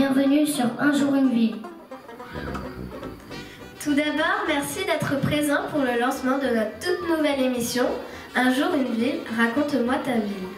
bienvenue sur Un jour une ville. Tout d'abord, merci d'être présent pour le lancement de notre toute nouvelle émission Un jour une ville, raconte-moi ta ville.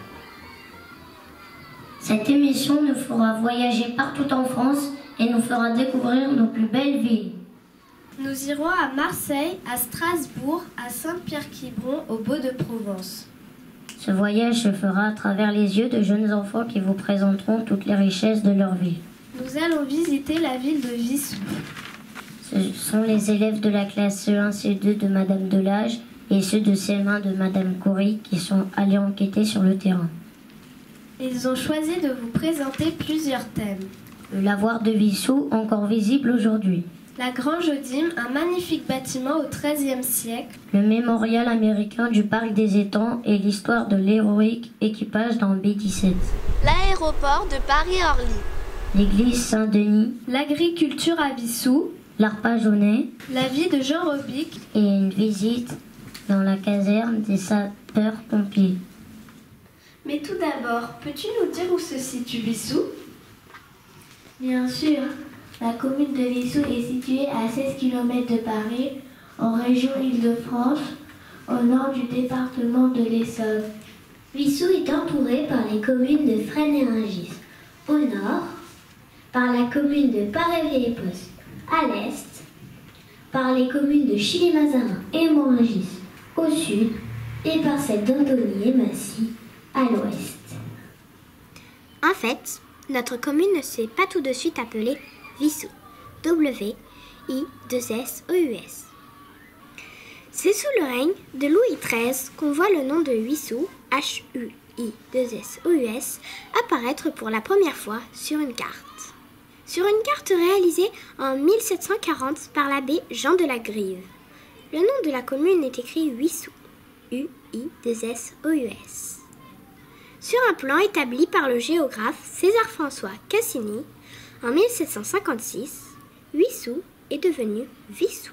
Cette émission nous fera voyager partout en France et nous fera découvrir nos plus belles villes. Nous irons à Marseille, à Strasbourg, à Saint-Pierre-Quiberon, au Beau-de-Provence. Ce voyage se fera à travers les yeux de jeunes enfants qui vous présenteront toutes les richesses de leur ville. Nous allons visiter la ville de Wissous. Ce sont les élèves de la classe CE1, CE2 de Madame Delage et ceux de CM1 de Madame Coury qui sont allés enquêter sur le terrain. Ils ont choisi de vous présenter plusieurs thèmes. Le lavoir de Wissous, encore visible aujourd'hui. La Grange Odime, un magnifique bâtiment au XIIIe siècle. Le mémorial américain du Parc des Étangs et l'histoire de l'héroïque équipage dans B-17. L'aéroport de Paris-Orly. L'église Saint-Denis. L'agriculture à Wissous. L'Arpajonais. La vie de Jean Robic. Et une visite dans la caserne des sapeurs-pompiers. Mais tout d'abord, peux-tu nous dire où se situe Wissous? Bien sûr. La commune de Wissous est située à 16 km de Paris, en région Île-de-France, au nord du département de l'Essonne. Wissous est entourée par les communes de Fresnes et Rungis, au nord, par la commune de Paray-Vieille-Poste, à l'est, par les communes de Chilly-Mazarin et Morangis, au sud, et par celle d'Antony et Massy, à l'ouest. En fait, notre commune ne s'est pas tout de suite appelée Wissous, W-I-2-S-O-U-S. C'est sous le règne de Louis XIII qu'on voit le nom de Wissous, H-U-I-2-S-O-U-S, apparaître pour la première fois sur une carte. Sur une carte réalisée en 1740 par l'abbé Jean de la Grive. Le nom de la commune est écrit Wissous, U-I-2-S-O-U-S. Sur un plan établi par le géographe César-François Cassini, en 1756, Wissous est devenu Vissou.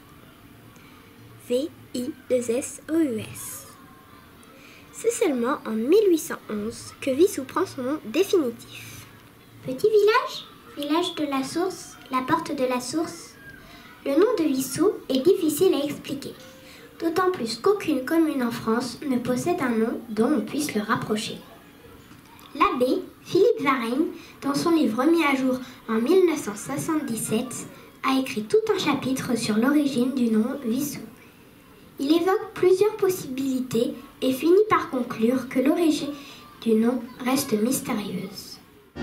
V-I-2-S-O-U-S. C'est seulement en 1811 que Wissous prend son nom définitif. Petit village, village de la source, la porte de la source. Le nom de Wissous est difficile à expliquer, d'autant plus qu'aucune commune en France ne possède un nom dont on puisse le rapprocher. L'abbé Philippe Varenne, dans son livre mis à jour en 1977, a écrit tout un chapitre sur l'origine du nom Wissous. Il évoque plusieurs possibilités et finit par conclure que l'origine du nom reste mystérieuse.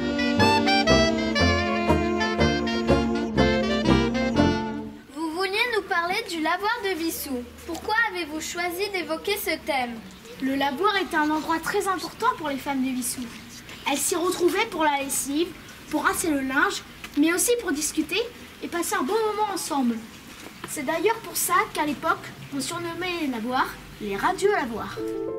Vous vouliez nous parler du lavoir de Wissous. Pourquoi avez-vous choisi d'évoquer ce thème? Le lavoir était un endroit très important pour les femmes de Wissous. Elles s'y retrouvaient pour la lessive, pour rincer le linge, mais aussi pour discuter et passer un bon moment ensemble. C'est d'ailleurs pour ça qu'à l'époque, on surnommait les lavoirs les radiolavoirs.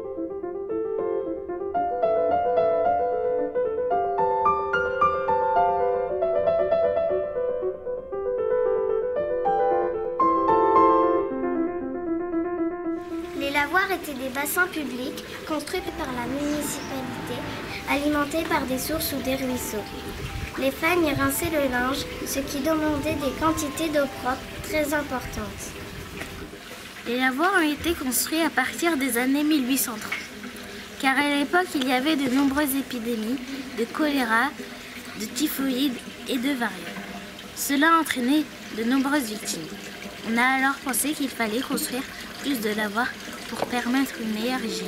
Les lavoirs étaient des bassins publics construits par la municipalité, alimentés par des sources ou des ruisseaux. Les femmes y rinçaient le linge, ce qui demandait des quantités d'eau propre très importantes. Les lavoirs ont été construits à partir des années 1830, car à l'époque il y avait de nombreuses épidémies de choléra, de typhoïde et de variole. Cela a entraîné de nombreuses victimes. On a alors pensé qu'il fallait construire plus de lavoirs pour permettre une meilleure hygiène.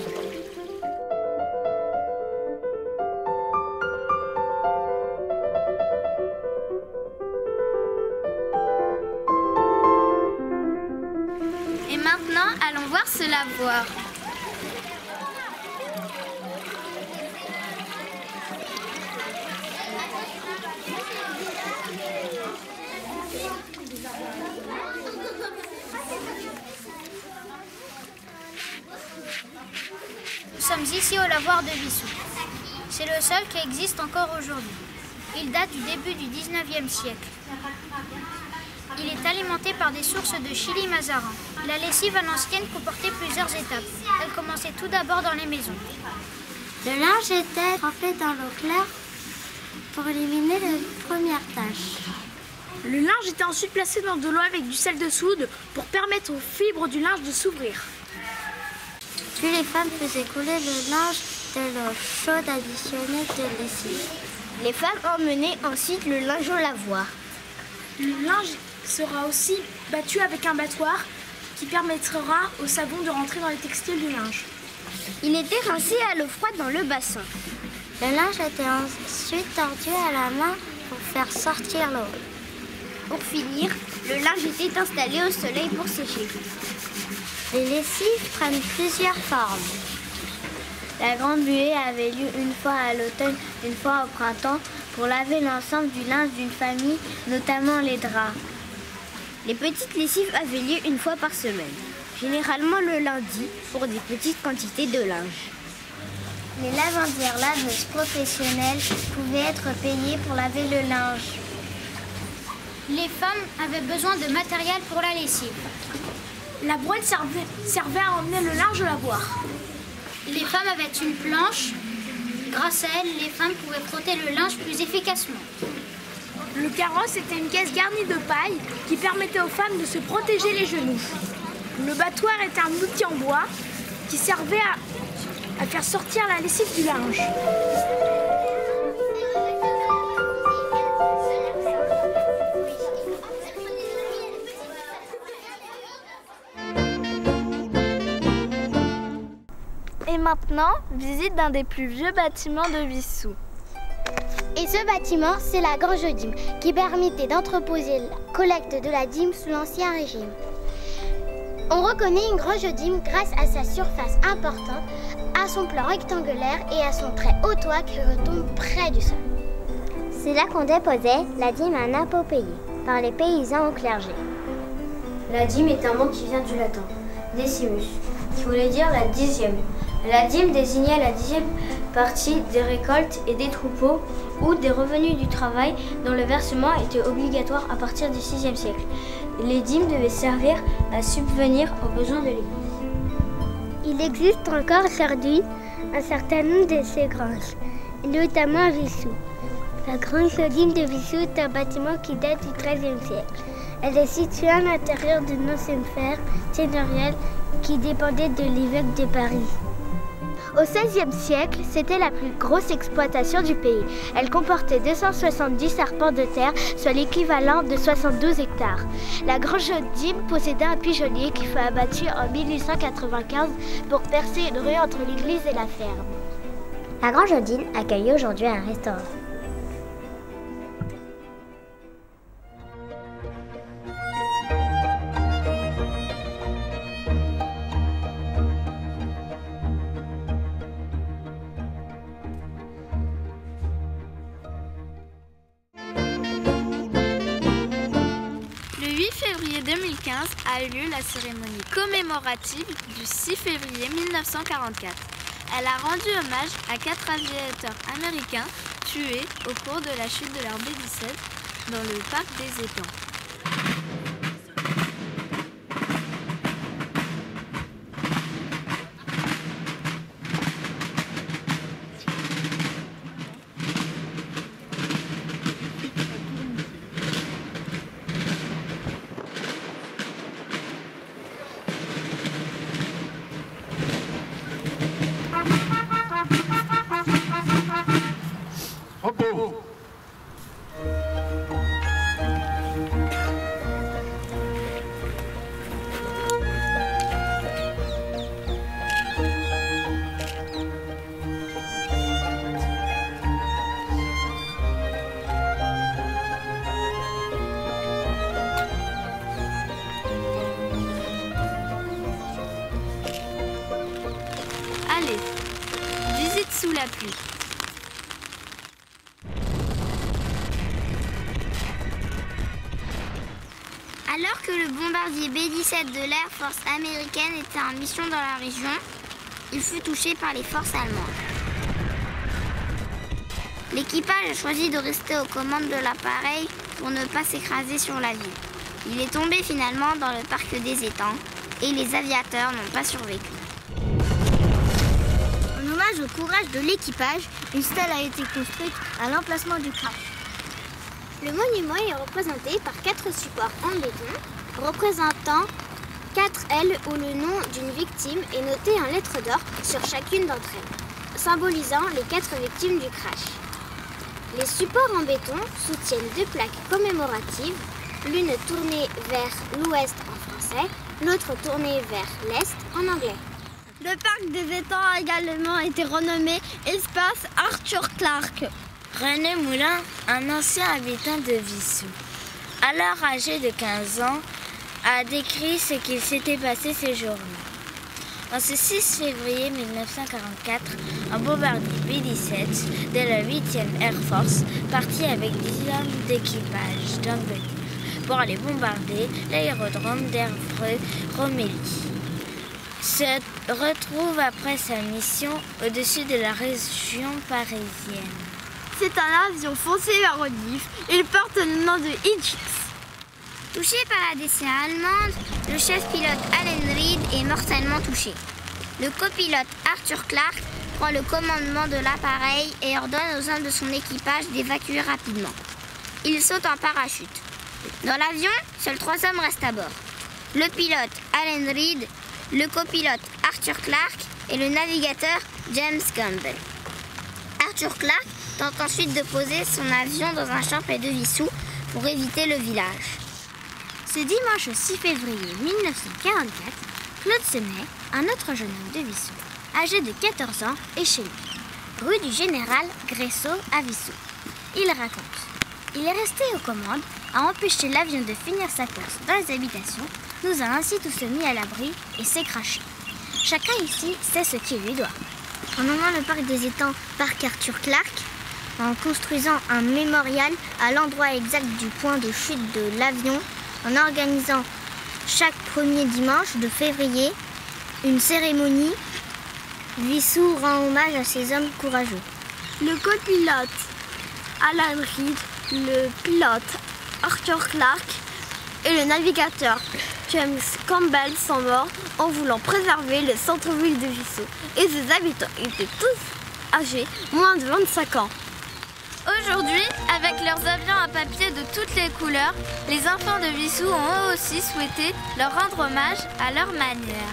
Et maintenant, allons voir ce lavoir. Nous sommes ici au lavoir de Wissous. C'est le seul qui existe encore aujourd'hui. Il date du début du 19e siècle. Il est alimenté par des sources de Chilly-Mazarin. La lessive à l'ancienne comportait plusieurs étapes. Elle commençait tout d'abord dans les maisons. Le linge était trempé dans l'eau claire, pour éliminer les premières taches. Le linge était ensuite placé dans de l'eau avec du sel de soude pour permettre aux fibres du linge de s'ouvrir. Puis les femmes faisaient couler le linge de l'eau chaude additionnée de lessive. Les femmes emmenaient ensuite le linge au lavoir. Le linge sera aussi battu avec un battoir qui permettra au savon de rentrer dans les textiles du linge. Il était rincé à l'eau froide dans le bassin. Le linge était ensuite tordu à la main pour faire sortir l'eau. Pour finir, le linge était installé au soleil pour sécher. Les lessives prennent plusieurs formes. La grande buée avait lieu une fois à l'automne, une fois au printemps, pour laver l'ensemble du linge d'une famille, notamment les draps. Les petites lessives avaient lieu une fois par semaine, généralement le lundi, pour des petites quantités de linge. Les lavandières laveuses professionnelles pouvaient être payées pour laver le linge. Les femmes avaient besoin de matériel pour la lessive. La brouette servait à emmener le linge au lavoir. Les femmes avaient une planche. Grâce à elle, les femmes pouvaient frotter le linge plus efficacement. Le carrosse était une caisse garnie de paille qui permettait aux femmes de se protéger les genoux. Le battoir était un outil en bois qui servait à faire sortir la lessive du linge. Et maintenant, visite d'un des plus vieux bâtiments de Wissous. Et ce bâtiment, c'est la Grange Dîme, qui permettait d'entreposer la collecte de la dîme sous l'Ancien Régime. On reconnaît une Grange Dîme grâce à sa surface importante, à son plan rectangulaire et à son très haut toit qui retombe près du sol. C'est là qu'on déposait la dîme à un impôt payé par les paysans au clergé. La dîme est un mot qui vient du latin, decimus, qui voulait dire la 10e. La dîme désignait la 10e partie des récoltes et des troupeaux ou des revenus du travail dont le versement était obligatoire à partir du 6e siècle. Les dîmes devaient servir à subvenir aux besoins de l'Église. Il existe encore aujourd'hui un certain nombre de ces granges, notamment à Wissous. La Grange Dîme de Wissous est un bâtiment qui date du XIIIe siècle. Elle est située à l'intérieur d'une ancienne ferme seigneuriale qui dépendait de l'évêque de Paris. Au XVIe siècle, c'était la plus grosse exploitation du pays. Elle comportait 270 arpents de terre, soit l'équivalent de 72 hectares. La Grange Dîme possédait un pigeonnier qui fut abattu en 1895 pour percer une rue entre l'église et la ferme. La Grange Dîme accueille aujourd'hui un restaurant. Le 8 février 2015 a eu lieu la cérémonie commémorative du 6 février 1944. Elle a rendu hommage à 4 aviateurs américains tués au cours de la chute de leur B-17 dans le parc des Étangs. Allez, visite sous la pluie. Alors que le bombardier B-17 de l'Air Force américaine était en mission dans la région, il fut touché par les forces allemandes. L'équipage a choisi de rester aux commandes de l'appareil pour ne pas s'écraser sur la ville. Il est tombé finalement dans le parc des Étangs et les aviateurs n'ont pas survécu. En hommage hommage au courage de l'équipage, une stèle a été construite à l'emplacement du crash. Le monument est représenté par 4 supports en béton, représentant 4 ailes où le nom d'une victime est noté en lettres d'or sur chacune d'entre elles, symbolisant les 4 victimes du crash. Les supports en béton soutiennent 2 plaques commémoratives, l'une tournée vers l'ouest en français, l'autre tournée vers l'est en anglais. Le parc des étangs a également été renommé Espace Arthur Clarke. René Moulin, un ancien habitant de Wissous, alors âgé de 15 ans, a décrit ce qu'il s'était passé ces jour-là. En ce 6 février 1944, un bombardier B-17 de la 8e Air Force partit avec 10 hommes d'équipage d'Angleterre pour aller bombarder l'aérodrome d'Évreux-Romelli. Se retrouve après sa mission au-dessus de la région parisienne. C'est un avion foncé vers Rodif. Il porte le nom de Hitchix. Touché par la décision allemande, le chef pilote Allen Reed est mortellement touché. Le copilote Arthur Clarke prend le commandement de l'appareil et ordonne aux hommes de son équipage d'évacuer rapidement. Il saute en parachute. Dans l'avion, seuls 3 hommes restent à bord. Le pilote Allen Reed, le copilote Arthur Clarke et le navigateur James Campbell. Arthur Clarke tente ensuite de poser son avion dans un champ près de Wissous pour éviter le village. Ce dimanche 6 février 1944, Claude Senet, un autre jeune homme de Wissous, âgé de 14 ans, est chez lui, rue du Général Gresseau à Wissous. Il raconte: il est resté aux commandes, a empêché l'avion de finir sa course dans les habitations, nous a ainsi tous mis à l'abri et s'est craché. Chacun ici sait ce qu'il lui doit. En nommant le parc des étangs Parc Arthur Clarke, en construisant un mémorial à l'endroit exact du point de chute de l'avion, en organisant chaque premier dimanche de février une cérémonie, Wissous rend hommage à ces hommes courageux. Le copilote Alan Reed, le pilote Arthur Clarke et le navigateur James Campbell sont morts en voulant préserver le centre-ville de Wissous. Et ses habitants étaient tous âgés moins de 25 ans. Aujourd'hui, avec leurs avions à papier de toutes les couleurs, les enfants de Wissous ont eux aussi souhaité leur rendre hommage à leur manière.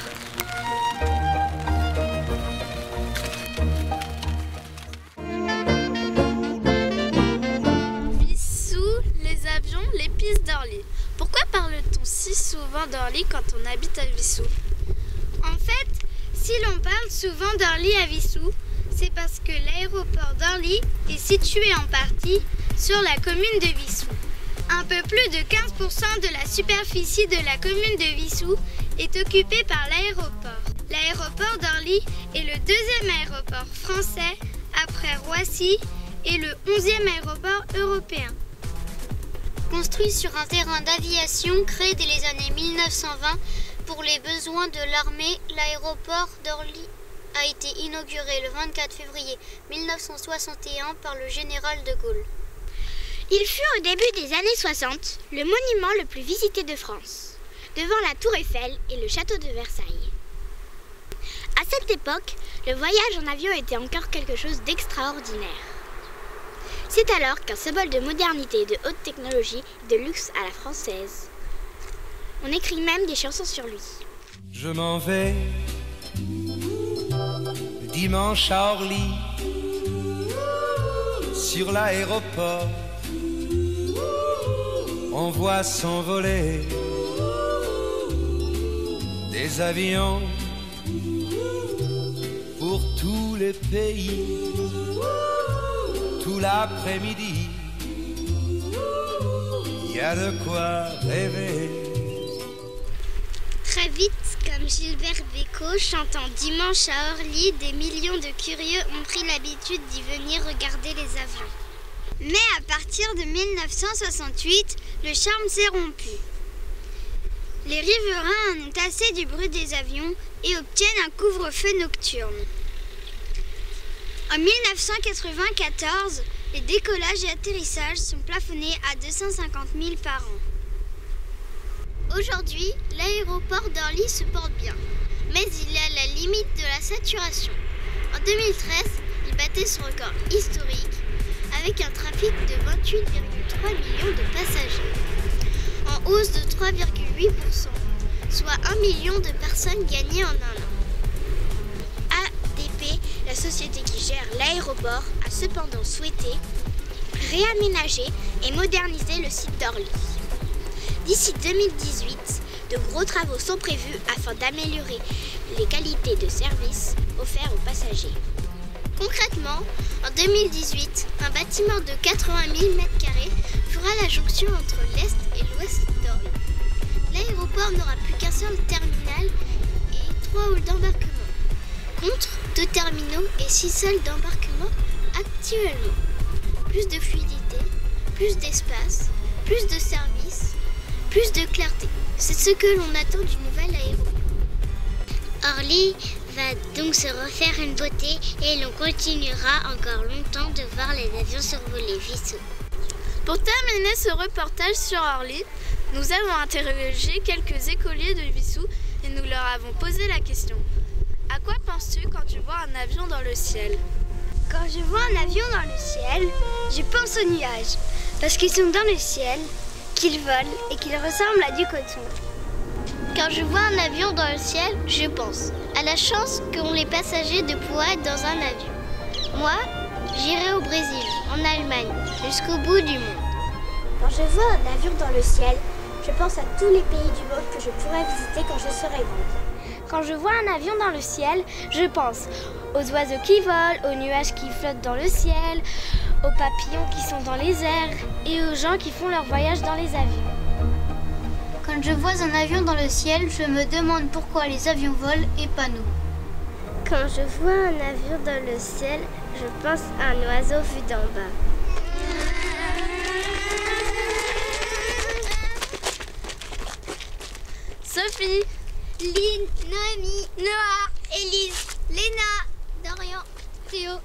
Wissous, les avions, les pistes d'Orly. Pourquoi parle-t-on si souvent d'Orly quand on habite à Wissous? En fait, si l'on parle souvent d'Orly à Wissous, c'est parce que l'aéroport d'Orly est situé en partie sur la commune de Wissous. Un peu plus de 15% de la superficie de la commune de Wissous est occupée par l'aéroport. L'aéroport d'Orly est le 2e aéroport français après Roissy et le 11e aéroport européen. Construit sur un terrain d'aviation créé dès les années 1920 pour les besoins de l'armée, l'aéroport d'Orly a été inauguré le 24 février 1961 par le général de Gaulle. Il fut au début des années 60 le monument le plus visité de France, devant la Tour Eiffel et le château de Versailles. À cette époque, le voyage en avion était encore quelque chose d'extraordinaire. C'est alors qu'un symbole de modernité et de haute technologie, de luxe à la française. On écrit même des chansons sur lui. Je m'en vais dimanche à Orly, sur l'aéroport, on voit s'envoler des avions pour tous les pays, tout l'après-midi, il y a de quoi rêver. Très vite, comme Gilbert Bécaud chantant Dimanche à Orly, des millions de curieux ont pris l'habitude d'y venir regarder les avions. Mais à partir de 1968, le charme s'est rompu. Les riverains en ont assez du bruit des avions et obtiennent un couvre-feu nocturne. En 1994, les décollages et atterrissages sont plafonnés à 250 000 par an. Aujourd'hui, l'aéroport d'Orly se porte bien, mais il est à la limite de la saturation. En 2013, il battait son record historique avec un trafic de 28,3 millions de passagers, en hausse de 3,8%, soit 1 million de personnes gagnées en un an. ADP, la société qui gère l'aéroport, a cependant souhaité réaménager et moderniser le site d'Orly. D'ici 2018, de gros travaux sont prévus afin d'améliorer les qualités de service offerts aux passagers. Concrètement, en 2018, un bâtiment de 80 000 m² fera la jonction entre l'Est et l'Ouest d'Orly. L'aéroport n'aura plus qu'un seul terminal et 3 halls d'embarquement, contre 2 terminaux et 6 salles d'embarquement actuellement. Plus de fluidité, plus d'espace, plus de services, plus de clarté. C'est ce que l'on attend du nouvel aéroport. Orly va donc se refaire une beauté et l'on continuera encore longtemps de voir les avions survoler Vissou. Pour terminer ce reportage sur Orly, nous avons interrogé quelques écoliers de Vissou et nous leur avons posé la question. À quoi penses-tu quand tu vois un avion dans le ciel ? Quand je vois un avion dans le ciel, je pense aux nuages, parce qu'ils sont dans le ciel, qu'ils volent et qu'ils ressemblent à du coton. Quand je vois un avion dans le ciel, je pense à la chance qu'ont les passagers de pouvoir être dans un avion. Moi, j'irai au Brésil, en Allemagne, jusqu'au bout du monde. Quand je vois un avion dans le ciel, je pense à tous les pays du monde que je pourrais visiter quand je serai grande. Quand je vois un avion dans le ciel, je pense aux oiseaux qui volent, aux nuages qui flottent dans le ciel, aux papillons qui sont dans les airs et aux gens qui font leur voyage dans les avions. Quand je vois un avion dans le ciel, je me demande pourquoi les avions volent et pas nous. Quand je vois un avion dans le ciel, je pense à un oiseau vu d'en bas. Sophie, Lynn, Noémie, Noah, Élise, Léna, Dorian, Théo.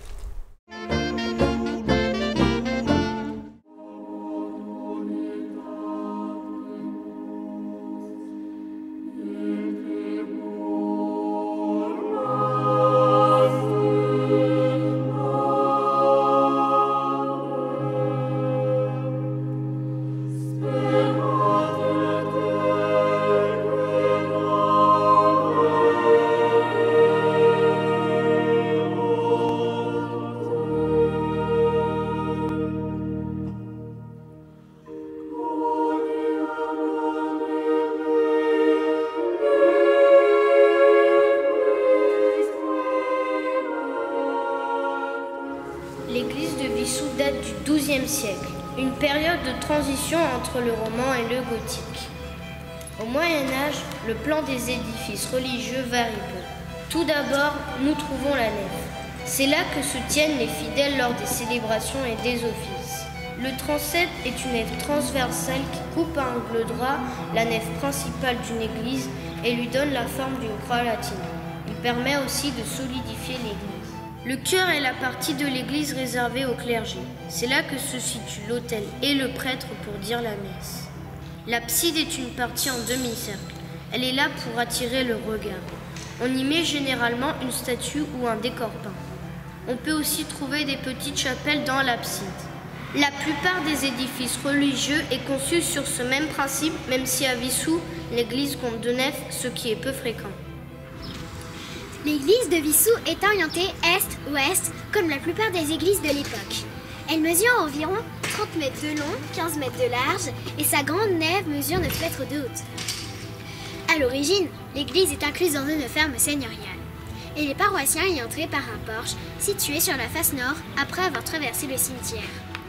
L'église de Vissou date du XIIe siècle, une période de transition entre le roman et le gothique. Au Moyen-Âge, le plan des édifices religieux varie peu. Tout d'abord, nous trouvons la nef. C'est là que se tiennent les fidèles lors des célébrations et des offices. Le transept est une nef transversale qui coupe à angle droit la nef principale d'une église et lui donne la forme d'une croix latine. Il permet aussi de solidifier l'église. Le chœur est la partie de l'église réservée au clergé. C'est là que se situe l'autel et le prêtre pour dire la messe. L'abside est une partie en demi-cercle. Elle est là pour attirer le regard. On y met généralement une statue ou un décor peint. On peut aussi trouver des petites chapelles dans l'abside. La plupart des édifices religieux est conçu sur ce même principe, même si à Vissou, l'église compte 2 nefs, ce qui est peu fréquent. L'église de Vissou est orientée est-ouest, comme la plupart des églises de l'époque. Elle mesure environ 30 mètres de long, 15 mètres de large, et sa grande nef mesure 9 mètres de haute. À l'origine, l'église est incluse dans une ferme seigneuriale, et les paroissiens y entraient par un porche situé sur la face nord après avoir traversé le cimetière.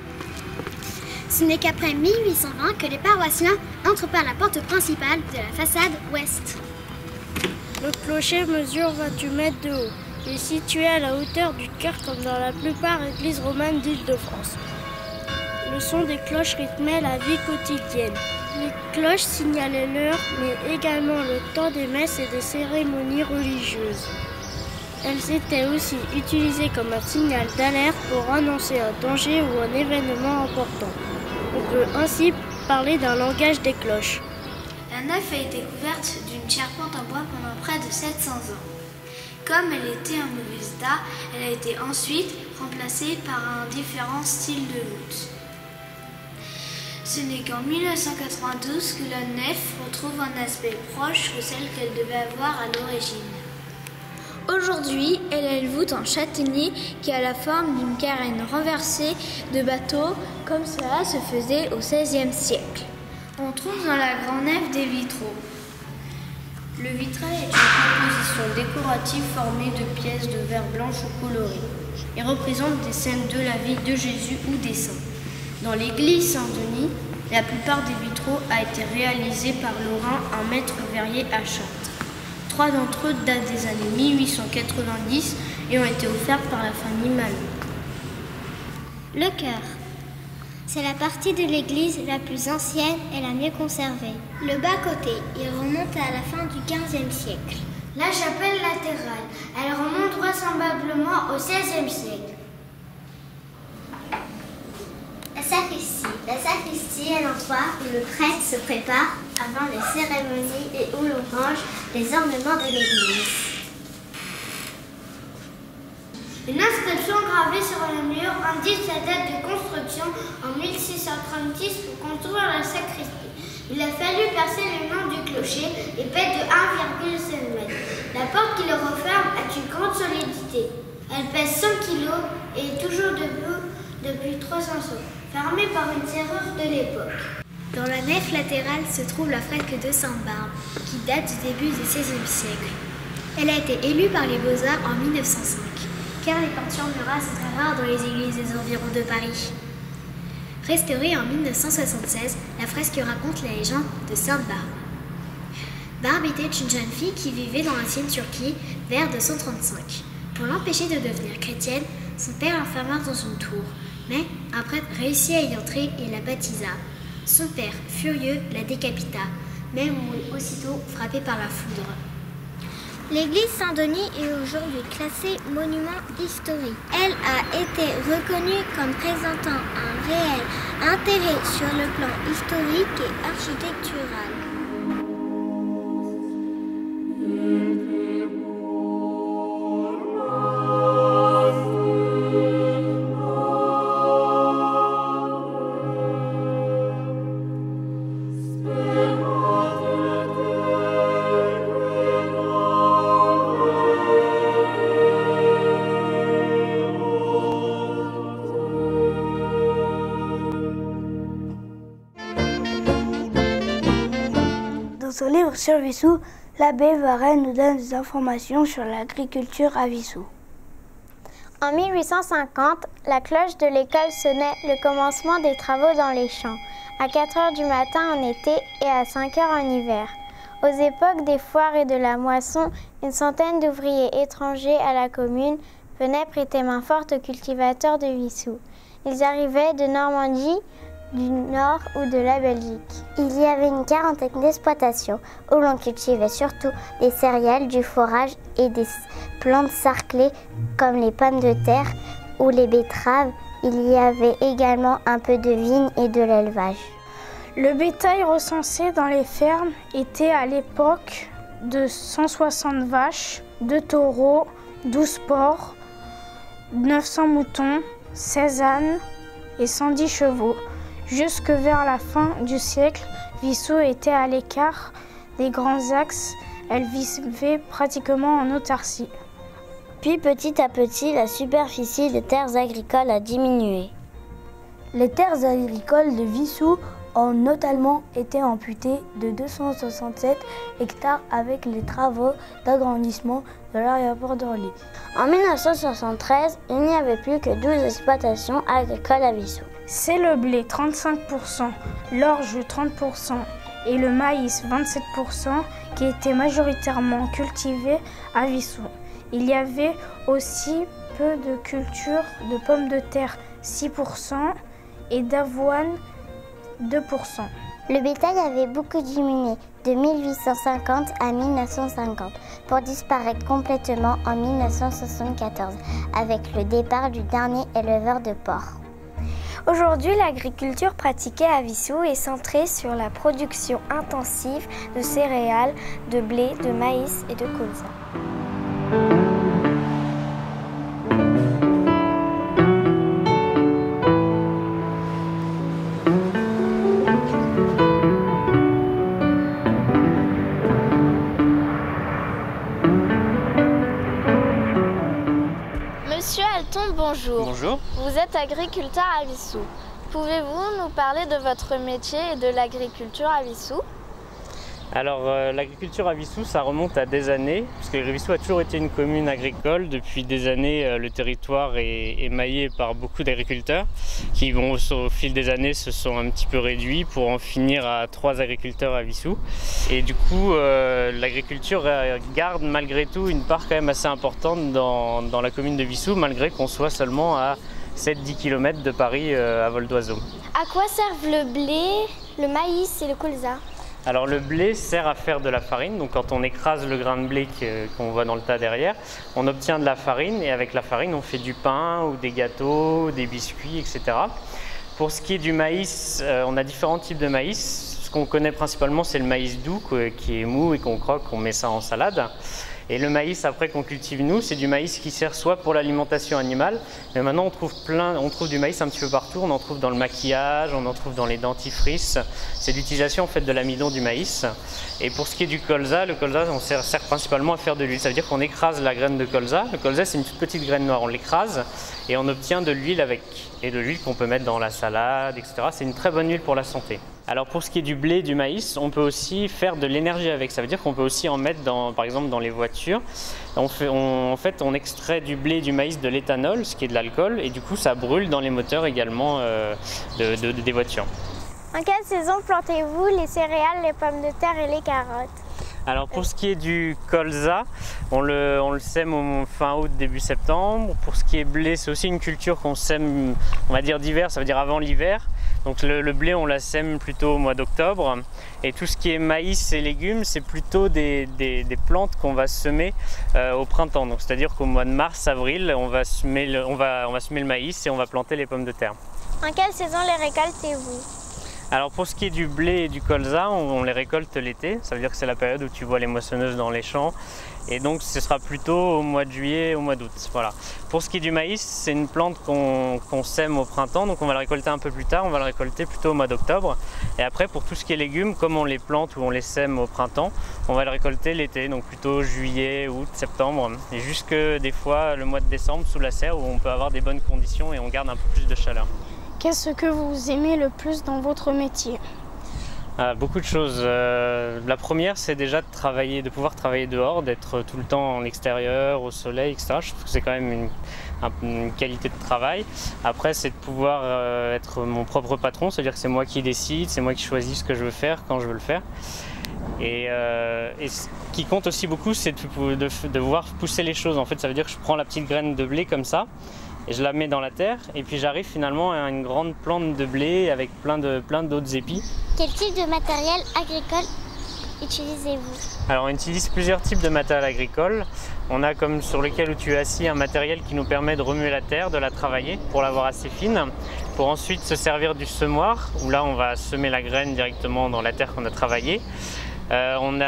Ce n'est qu'après 1820 que les paroissiens entrent par la porte principale de la façade ouest. Le clocher mesure 28 mètres de haut. Il est situé à la hauteur du chœur comme dans la plupart des églises romanes d'Île-de-France. Le son des cloches rythmait la vie quotidienne. Les cloches signalaient l'heure, mais également le temps des messes et des cérémonies religieuses. Elles étaient aussi utilisées comme un signal d'alerte pour annoncer un danger ou un événement important. On peut ainsi parler d'un langage des cloches. La nef a été couverte d'une charpente en bois pendant près de 700 ans. Comme elle était en mauvais état, elle a été ensuite remplacée par un différent style de voûte. Ce n'est qu'en 1992 que la nef retrouve un aspect proche que celle qu'elle devait avoir à l'origine. Aujourd'hui, elle a une voûte en châtaignier qui a la forme d'une carène renversée de bateau, comme cela se faisait au XVIe siècle. On trouve dans la grande nef des vitraux. Le vitrail est une composition décorative formée de pièces de verre blanche ou colorées. Il représente des scènes de la vie de Jésus ou des saints. Dans l'église Saint-Denis, la plupart des vitraux a été réalisés par Lorrain, un maître verrier à Chartres. 3 d'entre eux datent des années 1890 et ont été offerts par la famille Malot. Le chœur. C'est la partie de l'église la plus ancienne et la mieux conservée. Le bas-côté, il remonte à la fin du XVe siècle. La chapelle latérale, elle remonte vraisemblablement au XVIe siècle. La sacristie est l'endroit où le prêtre se prépare avant les cérémonies et où l'on range les ornements de l'église. Une inscription gravée sur le mur indique la date de construction en 1636 pour construire la sacristie. Il a fallu percer le mur du clocher, épais de 1,5 m. La porte qui le referme a une grande solidité. Elle pèse 100 kg et est toujours debout depuis 300 ans, fermée par une serrure de l'époque. Dans la nef latérale se trouve la fresque de Sainte-Barbe, qui date du début du XVIe siècle. Elle a été élue par les Beaux-Arts en 1905, car les peintures murales sont très rares dans les églises des environs de Paris. Restaurée en 1976, la fresque raconte la légende de Sainte-Barbe. Barbe était une jeune fille qui vivait dans l'ancienne Turquie vers 235. Pour l'empêcher de devenir chrétienne, son père l'enferma dans une tour, mais un prêtre réussit à y entrer et la baptisa. Son père, furieux, la décapita, mais mourut aussitôt frappé par la foudre. L'église Saint-Denis est aujourd'hui classée monument historique. Elle a été reconnue comme présentant un réel intérêt sur le plan historique et architectural. Dans son livre sur Vissou, l'abbé Varenne nous donne des informations sur l'agriculture à Vissou. En 1850, la cloche de l'école sonnait le commencement des travaux dans les champs, à 4 heures du matin en été et à 5 heures en hiver. Aux époques des foires et de la moisson, une centaine d'ouvriers étrangers à la commune venaient prêter main forte aux cultivateurs de Vissou. Ils arrivaient de Normandie, du Nord ou de la Belgique. Il y avait une quarantaine d'exploitations où l'on cultivait surtout des céréales, du fourrage et des plantes sarclées comme les pommes de terre ou les betteraves. Il y avait également un peu de vigne et de l'élevage. Le bétail recensé dans les fermes était à l'époque de 160 vaches, 2 taureaux, 12 porcs, 900 moutons, 16 ânes et 110 chevaux. Jusque vers la fin du siècle, Vissou était à l'écart des grands axes. Elle vivait pratiquement en autarcie. Puis petit à petit, la superficie des terres agricoles a diminué. Les terres agricoles de Vissou ont notamment été amputées de 267 hectares avec les travaux d'agrandissement de l'aéroport d'Orly. En 1973, il n'y avait plus que 12 exploitations agricoles à Vissou. C'est le blé 35%, l'orge 30% et le maïs 27% qui étaient majoritairement cultivés à Vissou. Il y avait aussi peu de culture de pommes de terre 6% et d'avoine 2%. Le bétail avait beaucoup diminué de 1850 à 1950 pour disparaître complètement en 1974 avec le départ du dernier éleveur de porcs. Aujourd'hui, l'agriculture pratiquée à Vissou est centrée sur la production intensive de céréales, de blé, de maïs et de colza. bonjour. Bonjour. Vous êtes agriculteur à Vissou. Pouvez-vous nous parler de votre métier et de l'agriculture à Vissou? Alors l'agriculture à Vissou, ça remonte à des années, parce que Vissou a toujours été une commune agricole. Depuis des années, le territoire est émaillé par beaucoup d'agriculteurs qui, au fil des années, se sont un petit peu réduits pour en finir à 3 agriculteurs à Vissou. Et du coup, l'agriculture garde malgré tout une part quand même assez importante dans la commune de Vissou, malgré qu'on soit seulement à 7-10 km de Paris à vol d'oiseau. À quoi servent le blé, le maïs et le colza? Alors le blé sert à faire de la farine, donc quand on écrase le grain de blé qu'on voit dans le tas derrière, on obtient de la farine et avec la farine on fait du pain ou des gâteaux, des biscuits, etc. Pour ce qui est du maïs, on a différents types de maïs. Ce qu'on connaît principalement c'est le maïs doux qui est mou et qu'on croque, on met ça en salade. Et le maïs après qu'on cultive nous, c'est du maïs qui sert soit pour l'alimentation animale, mais maintenant on trouve du maïs un petit peu partout, on en trouve dans le maquillage, on en trouve dans les dentifrices. C'est l'utilisation en fait de l'amidon du maïs. Et pour ce qui est du colza, le colza on sert principalement à faire de l'huile. Ça veut dire qu'on écrase la graine de colza. Le colza c'est une toute petite graine noire, on l'écrase et on obtient de l'huile avec. Et de l'huile qu'on peut mettre dans la salade, etc. C'est une très bonne huile pour la santé. Alors pour ce qui est du blé, du maïs, on peut aussi faire de l'énergie avec. Ça veut dire qu'on peut aussi en mettre par exemple dans les voitures. En fait, on extrait du blé et du maïs de l'éthanol, ce qui est de l'alcool, et du coup ça brûle dans les moteurs également des voitures. En quelle saison plantez-vous les céréales, les pommes de terre et les carottes? Alors pour ce qui est du colza, on le sème fin août, début septembre. Pour ce qui est blé, c'est aussi une culture qu'on sème, on va dire d'hiver, ça veut dire avant l'hiver. Donc le blé, on la sème plutôt au mois d'octobre. Et tout ce qui est maïs et légumes, c'est plutôt des plantes qu'on va semer au printemps. Donc c'est-à-dire qu'au mois de mars, avril, on va semer le maïs et on va planter les pommes de terre. En quelle saison les récoltez-vous? Alors pour ce qui est du blé et du colza, on les récolte l'été. Ça veut dire que c'est la période où tu vois les moissonneuses dans les champs. Et donc ce sera plutôt au mois de juillet, au mois d'août. Voilà. Pour ce qui est du maïs, c'est une plante qu'on sème au printemps. Donc on va la récolter un peu plus tard, on va la récolter plutôt au mois d'octobre. Et après pour tout ce qui est légumes, comme on les plante ou on les sème au printemps, on va les récolter l'été. Donc plutôt juillet, août, septembre. Et jusque des fois le mois de décembre sous la serre où on peut avoir des bonnes conditions et on garde un peu plus de chaleur. Qu'est-ce que vous aimez le plus dans votre métier? Beaucoup de choses. La première, c'est déjà de pouvoir travailler dehors, d'être tout le temps en extérieur, au soleil, etc. Je trouve que c'est quand même une qualité de travail. Après, c'est de pouvoir être mon propre patron, c'est-à-dire que c'est moi qui décide, c'est moi qui choisis ce que je veux faire, quand je veux le faire. Et ce qui compte aussi beaucoup, c'est de voir pousser les choses. En fait, ça veut dire que je prends la petite graine de blé comme ça, et je la mets dans la terre et puis j'arrive finalement à une grande plante de blé avec plein d'autres épis. Quel type de matériel agricole utilisez-vous? Alors on utilise plusieurs types de matériel agricole. On a comme sur lequel où tu es assis un matériel qui nous permet de remuer la terre, de la travailler pour l'avoir assez fine, pour ensuite se servir du semoir où là on va semer la graine directement dans la terre qu'on a travaillée. On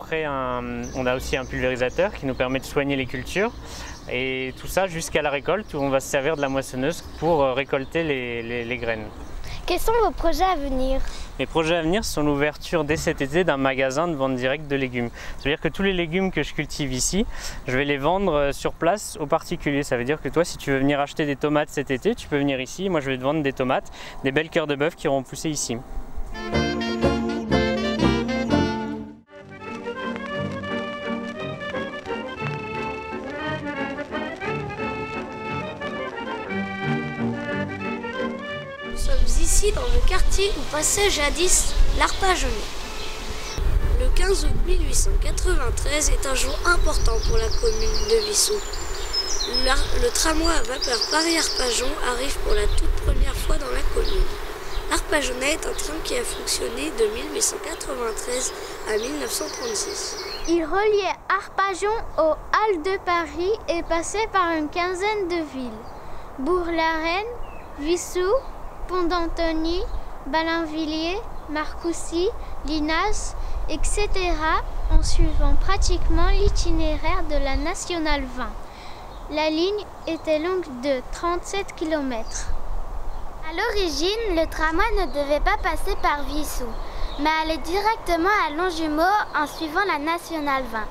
a aussi un pulvérisateur qui nous permet de soigner les cultures. Et tout ça jusqu'à la récolte où on va se servir de la moissonneuse pour récolter les graines. Quels sont vos projets à venir? Mes projets à venir sont l'ouverture dès cet été d'un magasin de vente directe de légumes. C'est-à-dire que tous les légumes que je cultive ici, je vais les vendre sur place aux particuliers. Ça veut dire que toi, si tu veux venir acheter des tomates cet été, tu peux venir ici. Moi, je vais te vendre des tomates, des belles cœurs de bœuf qui auront poussé ici. Ici dans le quartier où passait jadis l'Arpajonais. Le 15 août 1893 est un jour important pour la commune de Vissou. Le tramway à vapeur Paris-Arpajon arrive pour la toute première fois dans la commune. L'Arpajonais est un tram qui a fonctionné de 1893 à 1936. Il reliait Arpajon aux Halles de Paris et passait par une quinzaine de villes. Bourg-la-Reine, Vissou, Pont-d'Antony, Ballainvilliers, Marcoussis, Linas, etc. en suivant pratiquement l'itinéraire de la Nationale 20. La ligne était longue de 37 km. À l'origine, le tramway ne devait pas passer par Vissou, mais allait directement à Longjumeau en suivant la Nationale 20.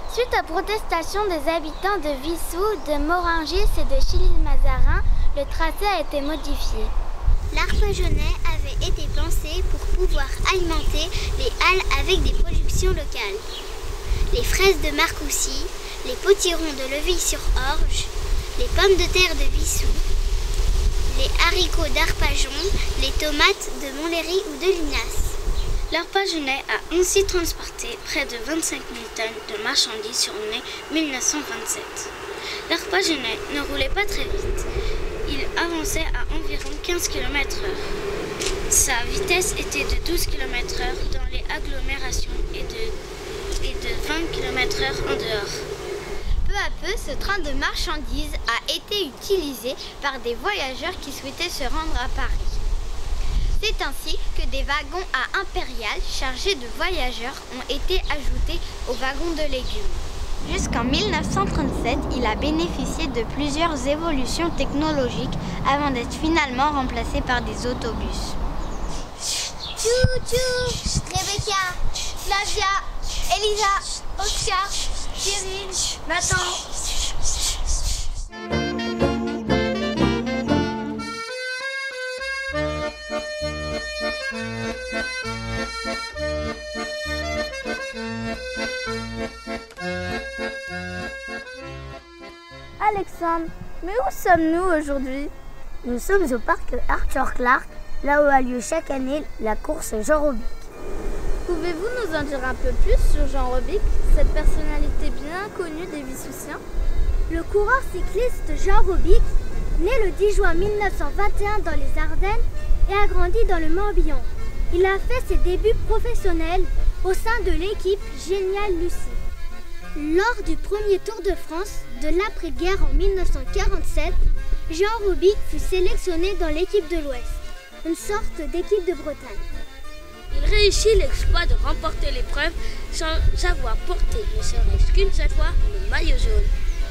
Suite aux protestations des habitants de Vissou, de Morangis et de Chilly-Mazarin, le tracé a été modifié. L'Arpajonais avait été pensé pour pouvoir alimenter les halles avec des productions locales. Les fraises de Marcoussis, les potirons de Levis-sur-Orge, les pommes de terre de Vissou, les haricots d'Arpajon, les tomates de Montlhéry ou de Linas. L'Arpajonais a ainsi transporté près de 25 000 tonnes de marchandises sur mai 1927. L'Arpajonais ne roulait pas très vite. Il avançait à environ 15 km/h. Sa vitesse était de 12 km/h dans les agglomérations et de 20 km/h en dehors. Peu à peu, ce train de marchandises a été utilisé par des voyageurs qui souhaitaient se rendre à Paris. C'est ainsi que des wagons à impérial chargés de voyageurs ont été ajoutés aux wagons de légumes. Jusqu'en 1937, il a bénéficié de plusieurs évolutions technologiques avant d'être finalement remplacé par des autobus. Tchou-tchou, Rebecca, Flavia, Elisa, Oscar, Cyril, Nathan. Alexandre, mais où sommes-nous aujourd'hui? Nous sommes au parc Arthur Clark, là où a lieu chaque année la course Jean Robic. Pouvez-vous nous en dire un peu plus sur Jean Robic, cette personnalité bien connue des Vissoussiens? Le coureur cycliste Jean Robic, né le 10 juin 1921 dans les Ardennes et a grandi dans le Morbihan. Il a fait ses débuts professionnels au sein de l'équipe Génial Lucie. Lors du premier Tour de France de l'après-guerre en 1947, Jean Robic fut sélectionné dans l'équipe de l'Ouest, une sorte d'équipe de Bretagne. Il réussit l'exploit de remporter l'épreuve sans avoir porté, ne serait-ce qu'une seule fois, le maillot jaune.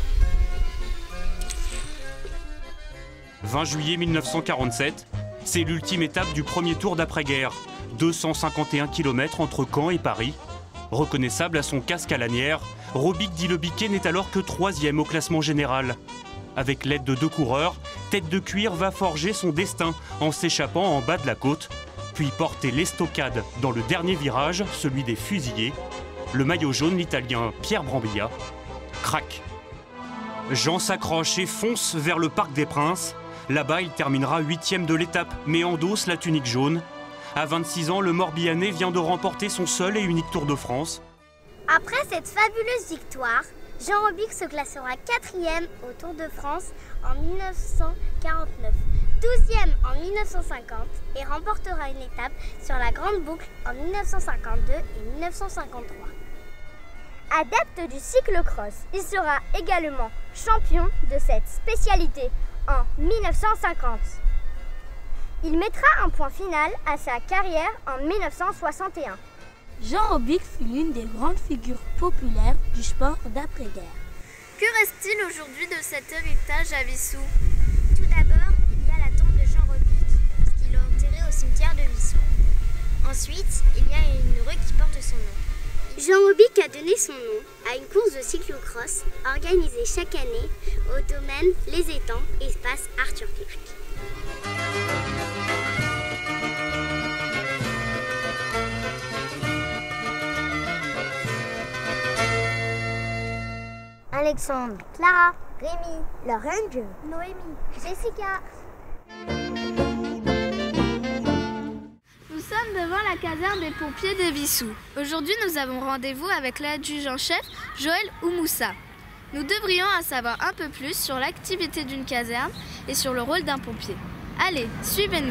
20 juillet 1947, c'est l'ultime étape du premier tour d'après-guerre. 251 km entre Caen et Paris. Reconnaissable à son casque à lanière, Robic dit Le Biquet n'est alors que 3e au classement général. Avec l'aide de 2 coureurs, Tête de Cuir va forger son destin en s'échappant en bas de la côte, puis porter l'estocade dans le dernier virage, celui des fusillés. Le maillot jaune, l'Italien Pierre Brambilla, craque. Jean s'accroche et fonce vers le Parc des Princes. Là-bas, il terminera 8e de l'étape, mais endosse la tunique jaune. À 26 ans, le Morbihanais vient de remporter son seul et unique Tour de France. Après cette fabuleuse victoire, Jean Robic se classera 4e au Tour de France en 1949, 12e en 1950 et remportera une étape sur la Grande Boucle en 1952 et 1953. Adepte du cyclo-cross, il sera également champion de cette spécialité en 1950. Il mettra un point final à sa carrière en 1961. Jean Robic fut l'une des grandes figures populaires du sport d'après-guerre. Que reste-t-il aujourd'hui de cet héritage à Vissou? Tout d'abord, il y a la tombe de Jean Robic, qu'il a enterré au cimetière de Vissou. Ensuite, il y a une rue qui porte son nom. Jean Robic a donné son nom à une course de cyclo-cross organisée chaque année au domaine Les Étangs, espace Arthur Clark. Alexandre, Clara, Rémi, Lorenzo, Noémie, Jessica. Nous sommes devant la caserne des pompiers de Vissou. Aujourd'hui, nous avons rendez-vous avec l'adjudant-chef Joël Oumoussa. Nous devrions en savoir un peu plus sur l'activité d'une caserne et sur le rôle d'un pompier. Allez, suivez-nous.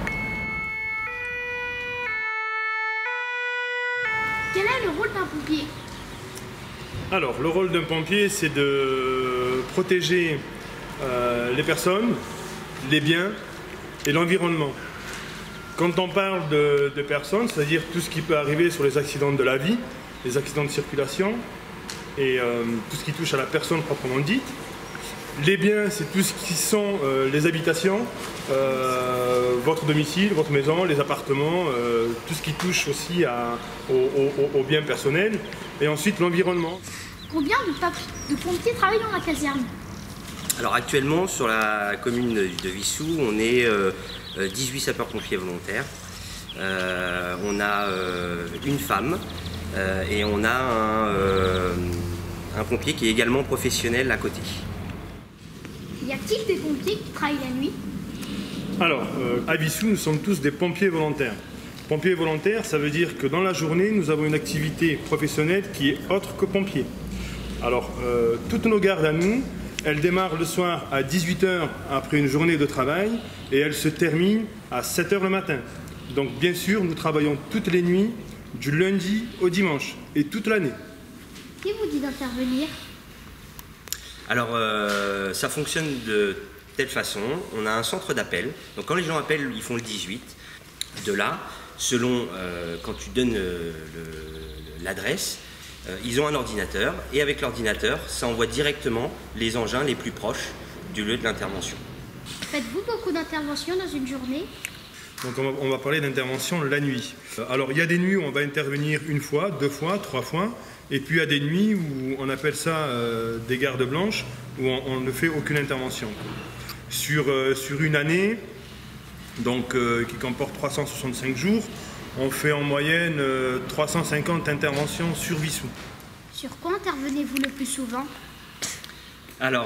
Quel est le rôle d'un pompier ? Alors, le rôle d'un pompier, c'est de protéger les personnes, les biens et l'environnement. Quand on parle de personnes, c'est-à-dire tout ce qui peut arriver sur les accidents de la vie, les accidents de circulation et tout ce qui touche à la personne proprement dite. Les biens, c'est tout ce qui sont les habitations, votre domicile, votre maison, les appartements, tout ce qui touche aussi aux biens personnels. Et ensuite, l'environnement. Combien de pompiers travaillent dans la caserne? Alors actuellement, sur la commune de Wissous, on est 18 sapeurs-pompiers volontaires. On a une femme et on a un pompier qui est également professionnel à côté. Y a-t-il des pompiers qui travaillent la nuit? Alors, à Wissous, nous sommes tous des pompiers volontaires. Pompiers volontaires, ça veut dire que dans la journée, nous avons une activité professionnelle qui est autre que pompier. Alors, toutes nos gardes à nous, elles démarrent le soir à 18 h après une journée de travail et elles se terminent à 7 h le matin. Donc, bien sûr, nous travaillons toutes les nuits, du lundi au dimanche et toute l'année. Qui vous dit d'intervenir? Alors, ça fonctionne de telle façon. On a un centre d'appel. Donc, quand les gens appellent, ils font le 18. De là, selon quand tu donnes l'adresse, ils ont un ordinateur et avec l'ordinateur, ça envoie directement les engins les plus proches du lieu de l'intervention. Faites-vous beaucoup d'interventions dans une journée? Donc on va parler d'intervention la nuit. Alors il y a des nuits où on va intervenir une fois, 2 fois, 3 fois, et puis il y a des nuits où on appelle ça des gardes blanches, où on ne fait aucune intervention. Sur une année, donc qui comporte 365 jours, on fait en moyenne 350 interventions sur Wissous. Sur quoi intervenez-vous le plus souvent? Alors,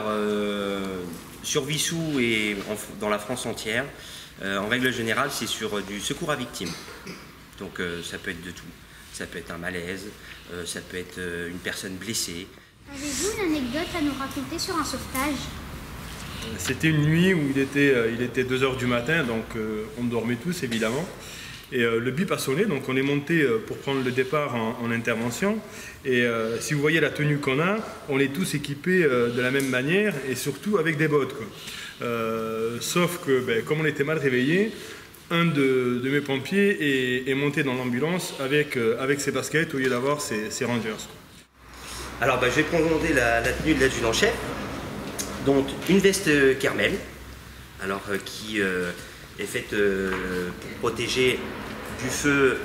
sur Wissous et dans la France entière, en règle générale, c'est sur du secours à victimes. Donc ça peut être de tout. Ça peut être un malaise, ça peut être une personne blessée. Avez-vous une anecdote à nous raconter sur un sauvetage? C'était une nuit où il était 2 h du matin, donc on dormait tous évidemment. Et le bip a sonné, donc on est monté pour prendre le départ en intervention. Et si vous voyez la tenue qu'on a, on est tous équipés de la même manière et surtout avec des bottes, quoi. Sauf que, comme on était mal réveillés, un de mes pompiers est monté dans l'ambulance avec ses baskets au lieu d'avoir ses rangers, quoi. Alors je vais présenter la tenue de l'adjudant-chef. Donc une veste Kermel, alors qui est faite pour protéger du feu,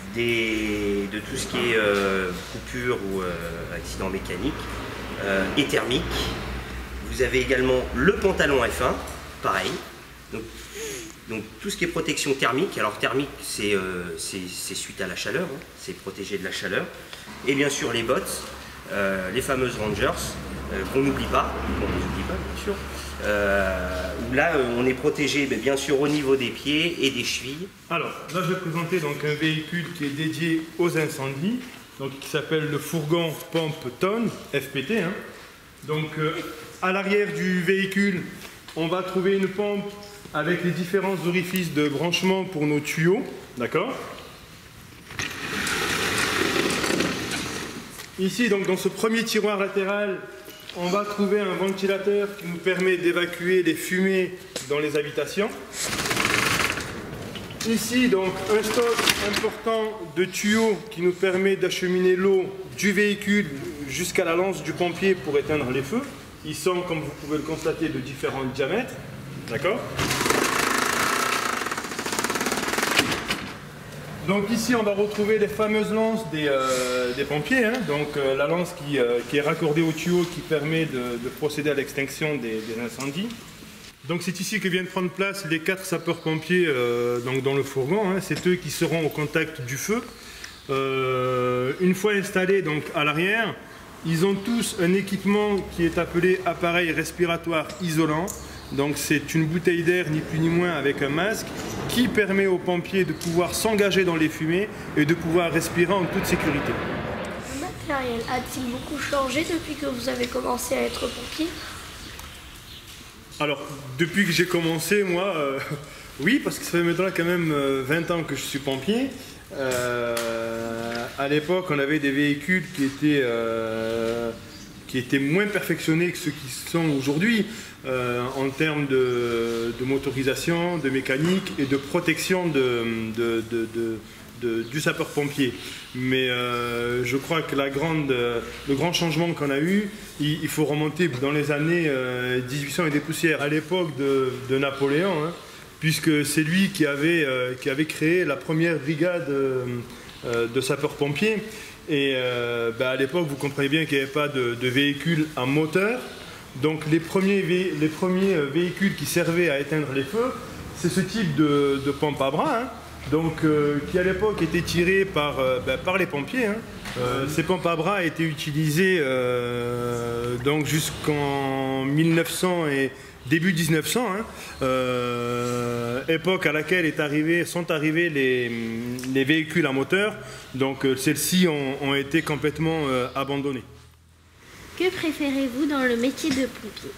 de tout ce qui est coupure ou accident mécanique et thermique. Vous avez également le pantalon F1, pareil. Donc tout ce qui est protection thermique. Alors thermique, c'est suite à la chaleur, hein, c'est protégé de la chaleur. Et bien sûr les bottes, les fameuses Rangers, qu'on n'oublie pas, bien sûr. Où là, on est protégé bien sûr au niveau des pieds et des chevilles. Alors, là je vais présenter donc un véhicule qui est dédié aux incendies, donc qui s'appelle le fourgon pompe tonne, FPT. Hein. Donc à l'arrière du véhicule, on va trouver une pompe avec les différents orifices de branchement pour nos tuyaux, d'accord? Ici, donc dans ce premier tiroir latéral, on va trouver un ventilateur qui nous permet d'évacuer les fumées dans les habitations. Ici, donc, un stock important de tuyaux qui nous permet d'acheminer l'eau du véhicule jusqu'à la lance du pompier pour éteindre les feux. Ils sont, comme vous pouvez le constater, de différents diamètres. D'accord ? Donc ici, on va retrouver les fameuses lances des pompiers, hein. Donc la lance qui est raccordée au tuyau qui permet de procéder à l'extinction des incendies. Donc c'est ici que viennent prendre place les 4 sapeurs-pompiers donc dans le fourgon, hein. C'est eux qui seront au contact du feu. Une fois installés donc à l'arrière, ils ont tous un équipement qui est appelé appareil respiratoire isolant. Donc c'est une bouteille d'air ni plus ni moins avec un masque qui permet aux pompiers de pouvoir s'engager dans les fumées et de pouvoir respirer en toute sécurité. Le matériel a-t-il beaucoup changé depuis que vous avez commencé à être pompier? Alors depuis que j'ai commencé, moi, oui, parce que ça fait maintenant quand même 20 ans que je suis pompier. À l'époque, on avait des véhicules qui étaient moins perfectionnés que ceux qui sont aujourd'hui en termes de motorisation, de mécanique et de protection du sapeur-pompier. Mais je crois que le grand changement qu'on a eu, il faut remonter dans les années 1800 et des poussières, à l'époque de Napoléon, hein, puisque c'est lui qui avait créé la première brigade de sapeurs-pompiers. Et à l'époque, vous comprenez bien qu'il n'y avait pas de véhicules à moteur. Donc les premiers véhicules qui servaient à éteindre les feux, c'est ce type de pompe à bras, hein, donc, qui à l'époque était tiré par les pompiers. Hein. Ces pompes à bras étaient utilisées donc jusqu'en 1900 et début 1900, hein, époque à laquelle sont arrivés les véhicules à moteur. Donc celles-ci ont été complètement abandonnées. Que préférez-vous dans le métier de pompier?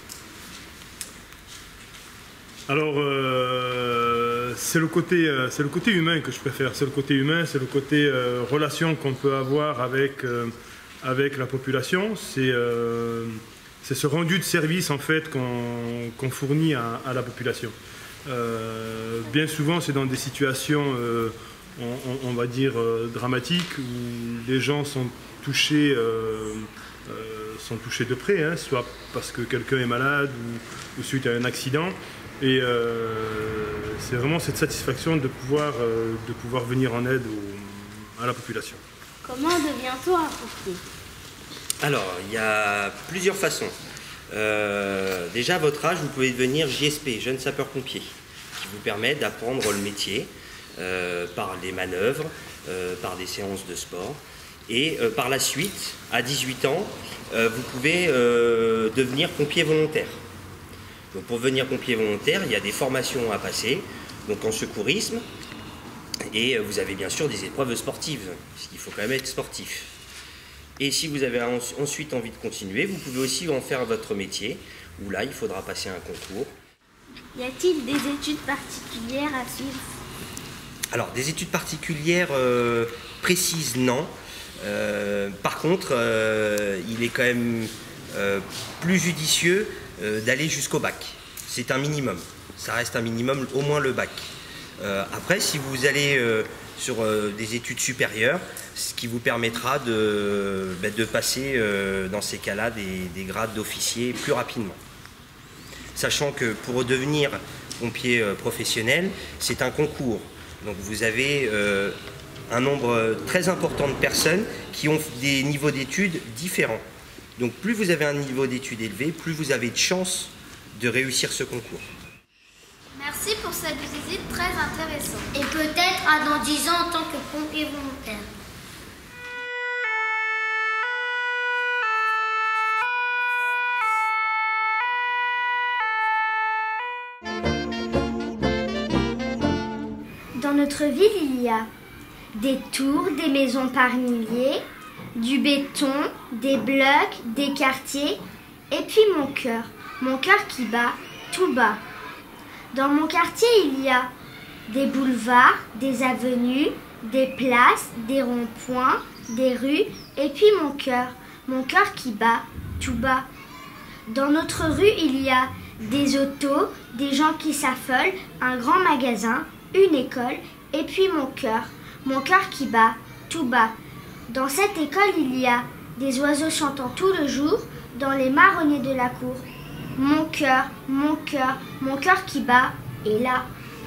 Alors, c'est le côté humain que je préfère. C'est le côté humain, c'est le côté relation qu'on peut avoir avec la population. C'est ce rendu de service en fait qu'on fournit à la population. Bien souvent, c'est dans des situations, on va dire, dramatiques, où les gens sont touchés de près, hein, soit parce que quelqu'un est malade ou suite à un accident. Et c'est vraiment cette satisfaction de pouvoir venir en aide à la population. Comment devient-on un pompier? Alors, il y a plusieurs façons. Déjà, à votre âge, vous pouvez devenir JSP, jeune sapeur-pompier, qui vous permet d'apprendre le métier par les manœuvres, par des séances de sport. Et par la suite, à 18 ans, vous pouvez devenir pompier volontaire. Donc pour devenir pompier volontaire, il y a des formations à passer, donc en secourisme, et vous avez bien sûr des épreuves sportives, parce qu'il faut quand même être sportif. Et si vous avez ensuite envie de continuer, vous pouvez aussi en faire votre métier, où là, il faudra passer un concours. Y a-t-il des études particulières à suivre? Alors, des études particulières précises, non. Par contre, il est quand même plus judicieux d'aller jusqu'au bac. C'est un minimum. Ça reste un minimum, au moins le bac. Après, si vous allez sur des études supérieures, ce qui vous permettra de passer dans ces cas-là des grades d'officier plus rapidement. Sachant que pour devenir pompier professionnel, c'est un concours. Donc vous avez un nombre très important de personnes qui ont des niveaux d'études différents. Donc plus vous avez un niveau d'études élevé, plus vous avez de chances de réussir ce concours. Merci pour cette visite très intéressante. Et peut-être à dans 10 ans en tant que pompier volontaire. Dans notre ville, il y a des tours, des maisons par milliers, du béton, des blocs, des quartiers, et puis mon cœur qui bat tout bas. Dans mon quartier, il y a des boulevards, des avenues, des places, des ronds-points, des rues, et puis mon cœur qui bat tout bas. Dans notre rue, il y a des autos, des gens qui s'affolent, un grand magasin, une école, et puis mon cœur qui bat tout bas. Dans cette école, il y a des oiseaux chantant tout le jour dans les marronniers de la cour. Mon cœur qui bat est là.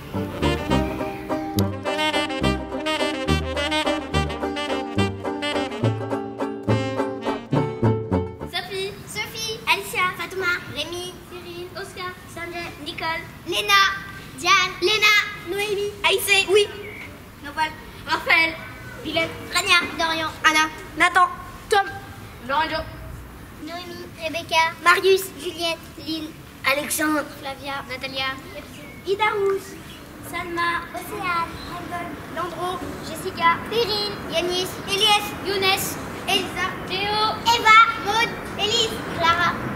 Sophie, Alicia, Fatouma, Rémi, Cyril, Oscar, Sanjay, Nicole, Léna, Diane, Noémie, Aïssé, oui, Nopal, Raphaël, Vilaine, Rania, Dorian, Anna, Nathan, Tom, Lorenzo, Noémie, Rebecca, Marius, Juliette, Lynn, Alexandre, Flavia, Natalia, Idarous, Salma, Océane, Angol, Landro, Jessica, Perrine, Yanis, Elias, Younes, Elsa, Théo, Eva, Maud, Élise, Clara.